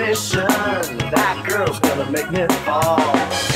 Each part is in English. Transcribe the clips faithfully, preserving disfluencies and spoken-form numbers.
sensation. That girl's gonna make me fall.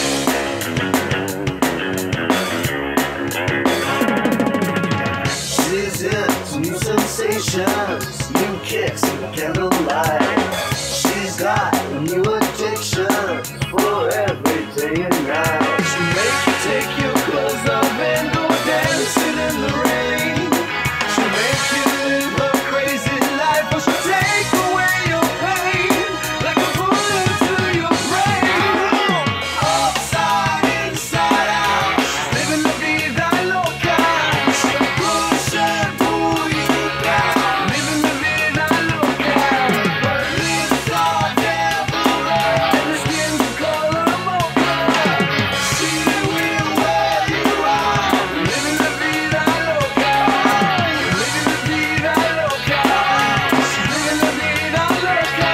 She's into new sensations, new kicks and candlelight. She's got a new addiction for every day and night. She'll make you take your clothes off and go dancing in the rain. She'll make you live her crazy life, or she'll take away your pain like a bullet to your brain. Upside, inside out, she's living la vida loca. She'll push and pull you down, living la vida loca. Her lips are devil red and her skin's the color of mocha. She will wear you out, living la vida loca, living la vida loca. She's living la vida loca.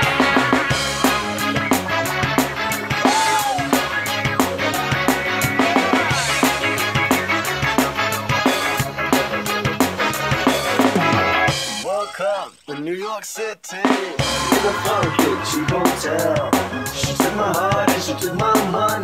Welcome to New York City, in a funky cheap hotel. She took my heart and she took my money.